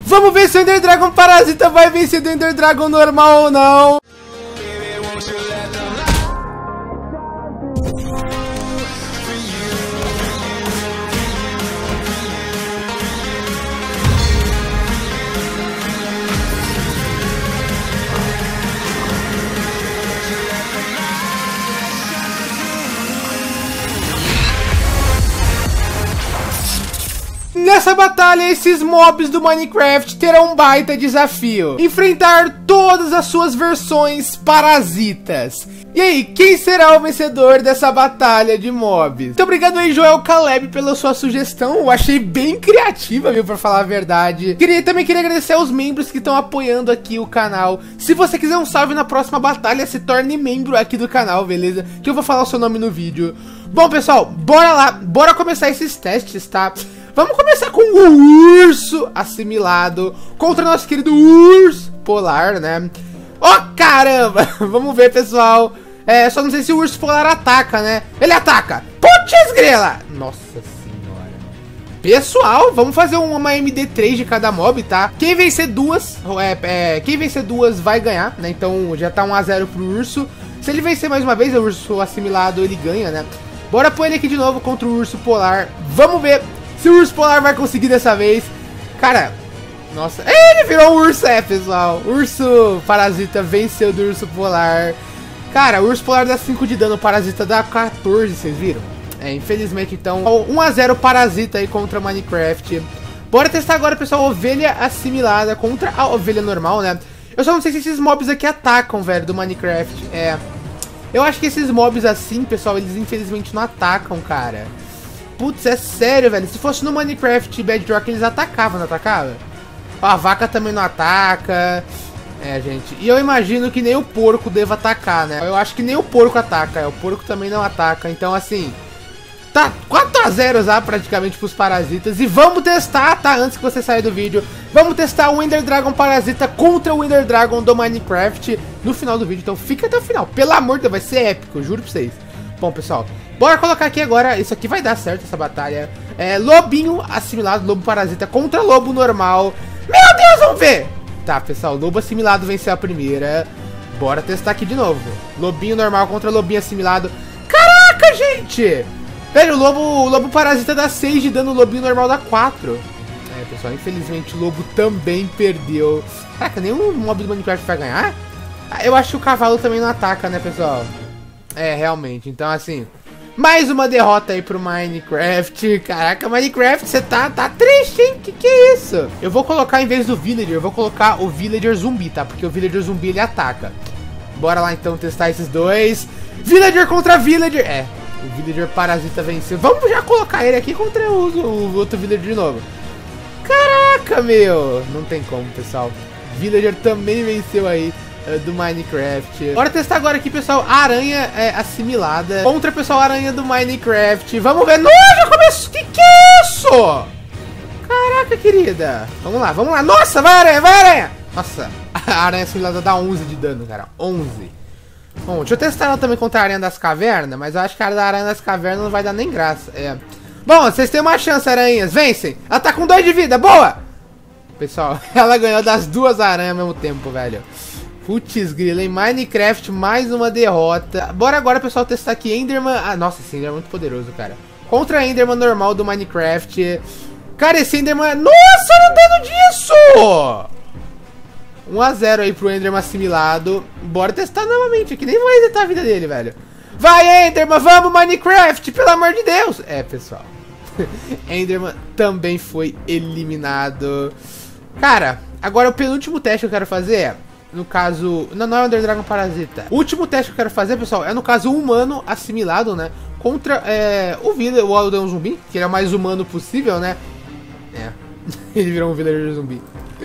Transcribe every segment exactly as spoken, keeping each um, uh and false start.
Vamos ver se o Ender Dragon Parasita vai vencer do Ender Dragon normal ou não. Nessa batalha, esses mobs do Minecraft terão um baita desafio: enfrentar todas as suas versões parasitas. E aí, quem será o vencedor dessa batalha de mobs? Muito obrigado aí, Joel Caleb, pela sua sugestão. Eu achei bem criativa, viu, pra falar a verdade. Queria, também queria agradecer aos membros que estão apoiando aqui o canal. Se você quiser um salve na próxima batalha, se torne membro aqui do canal, beleza? Que eu vou falar o seu nome no vídeo. Bom, pessoal, bora lá, bora começar esses testes, tá? Vamos começar com o urso assimilado contra nosso querido urso polar, né? Ó, oh, caramba! Vamos ver, pessoal. É, só não sei se o urso polar ataca, né? Ele ataca! Putz, grela! Nossa senhora. Pessoal, vamos fazer uma M D três de cada mob, tá? Quem vencer duas, é, é, quem vencer duas vai ganhar, né? Então já tá um a zero pro urso. Se ele vencer mais uma vez, o urso assimilado, ele ganha, né? Bora pôr ele aqui de novo contra o urso polar. Vamos ver se o urso polar vai conseguir dessa vez. Cara, nossa, ele virou um urso, é, pessoal. Urso parasita venceu do urso polar. Cara, o urso polar dá cinco de dano, o parasita dá quatorze, vocês viram? É, infelizmente, então, um a zero parasita aí contra Minecraft. Bora testar agora, pessoal, ovelha assimilada contra a ovelha normal, né? Eu só não sei se esses mobs aqui atacam, velho, do Minecraft. É, eu acho que esses mobs assim, pessoal, eles infelizmente não atacam, cara. Putz, é sério, velho. Se fosse no Minecraft Bedrock, eles atacavam, não atacavam? Ó, a vaca também não ataca. É, gente. E eu imagino que nem o porco deva atacar, né? Eu acho que nem o porco ataca. É, o porco também não ataca. Então, assim, tá quatro a zero já praticamente pros parasitas. E vamos testar, tá? Antes que você saia do vídeo, vamos testar o Ender Dragon Parasita contra o Ender Dragon do Minecraft no final do vídeo. Então fica até o final. Pelo amor de Deus, vai ser épico, juro pra vocês. Bom, pessoal, bora colocar aqui agora. Isso aqui vai dar certo, essa batalha. É, lobinho assimilado, lobo parasita contra lobo normal. Meu Deus, vamos ver. Tá, pessoal, lobo assimilado venceu a primeira. Bora testar aqui de novo. Lobinho normal contra lobinho assimilado. Caraca, gente! Velho, o lobo, o lobo parasita dá seis de dano, o lobinho normal dá quatro. É, pessoal, infelizmente o lobo também perdeu. Caraca, nenhum mob do Minecraft vai ganhar? Eu acho que o cavalo também não ataca, né, pessoal? É, realmente. Então, assim, mais uma derrota aí pro Minecraft. Caraca, Minecraft, você tá, tá triste, hein? Que que é isso? Eu vou colocar, em vez do Villager, eu vou colocar o Villager zumbi, tá? Porque o Villager zumbi, ele ataca. Bora lá, então, testar esses dois. Villager contra Villager. É, o Villager parasita venceu. Vamos já colocar ele aqui contra o, o outro Villager de novo. Caraca, meu. Não tem como, pessoal. Villager também venceu aí do Minecraft. Bora testar agora aqui, pessoal, a aranha é, assimilada contra, pessoal, a aranha do Minecraft. Vamos ver. Nossa, já começou. Que que é isso? Caraca, querida. Vamos lá, vamos lá. Nossa, vai aranha, vai aranha. Nossa, a aranha assimilada dá onze de dano, cara. onze. Bom, deixa eu testar ela também contra a aranha das cavernas, mas eu acho que a da aranha das cavernas não vai dar nem graça. É. Bom, vocês têm uma chance, aranhas. Vencem. Ela tá com dois de vida. Boa. Pessoal, ela ganhou das duas aranhas ao mesmo tempo, velho. Putz, grila, em Minecraft, mais uma derrota. Bora agora, pessoal, testar aqui Enderman. Ah, nossa, esse Enderman é muito poderoso, cara. Contra Enderman normal do Minecraft. Cara, esse Enderman... Nossa, olha o dano disso! um a zero aí pro Enderman assimilado. Bora testar novamente aqui. Nem vou resetar a vida dele, velho. Vai, Enderman, vamos, Minecraft, pelo amor de Deus. É, pessoal. Enderman também foi eliminado. Cara, agora o penúltimo teste que eu quero fazer é... No caso... Não, não é o Ender Dragon Parasita. O último teste que eu quero fazer, pessoal, é no caso o humano assimilado, né? Contra é, o Villager, o Aldeão Zumbi, que ele é o mais humano possível, né? É. Ele virou um Villager Zumbi.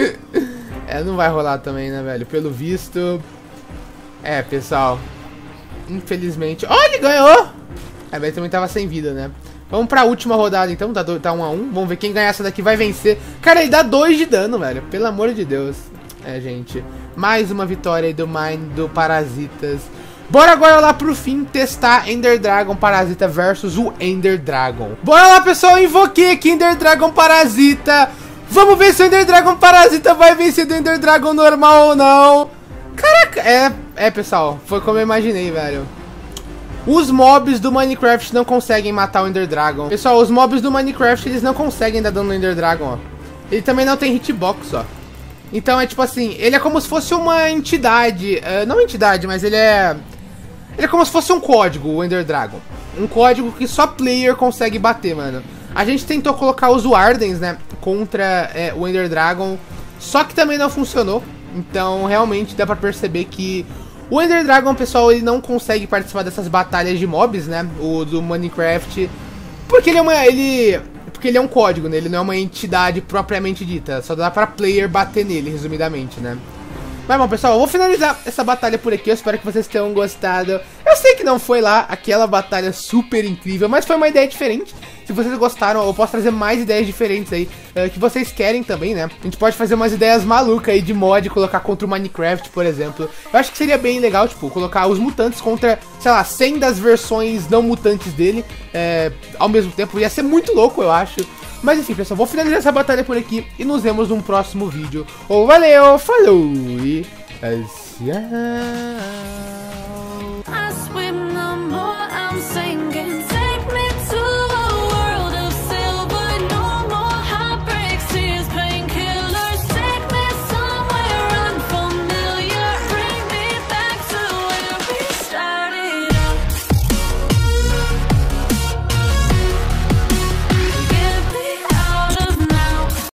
É, não vai rolar também, né, velho? Pelo visto. É, pessoal. Infelizmente... Oh, ele ganhou! É, mas ele também tava sem vida, né? Vamos pra última rodada, então. Tá, tá um a um. Vamos ver quem ganhar essa daqui vai vencer. Cara, ele dá dois de dano, velho. Pelo amor de Deus. É, gente, mais uma vitória aí do Mine, do Parasitas. Bora agora lá pro fim testar Ender Dragon Parasita versus o Ender Dragon. Bora lá, pessoal, eu invoquei aqui Ender Dragon Parasita. Vamos ver se o Ender Dragon Parasita vai vencer do Ender Dragon normal ou não. Caraca, é, é pessoal, foi como eu imaginei, velho. Os mobs do Minecraft não conseguem matar o Ender Dragon. Pessoal, os mobs do Minecraft, eles não conseguem dar dano no Ender Dragon, ó. Ele também não tem hitbox, ó. Então é tipo assim, ele é como se fosse uma entidade. Uh, não entidade, mas ele é... Ele é como se fosse um código, o Ender Dragon. Um código que só player consegue bater, mano. A gente tentou colocar os Wardens, né, contra é, o Ender Dragon, só que também não funcionou. Então, realmente, dá pra perceber que o Ender Dragon, pessoal, ele não consegue participar dessas batalhas de mobs, né, o do Minecraft, porque ele é uma... Ele, porque ele é um código, né, ele não é uma entidade propriamente dita, só dá pra player bater nele, resumidamente, né. Mas bom, pessoal, eu vou finalizar essa batalha por aqui. Eu espero que vocês tenham gostado. Eu sei que não foi lá aquela batalha super incrível, mas foi uma ideia diferente. Se vocês gostaram, eu posso trazer mais ideias diferentes aí, uh, que vocês querem também, né? A gente pode fazer umas ideias malucas aí de mod, colocar contra o Minecraft, por exemplo. Eu acho que seria bem legal, tipo, colocar os mutantes contra, sei lá, cem das versões não mutantes dele, é, ao mesmo tempo. Ia ser muito louco, eu acho. Mas enfim, pessoal, vou finalizar essa batalha por aqui e nos vemos num próximo vídeo. Ou valeu, falou e... tchau.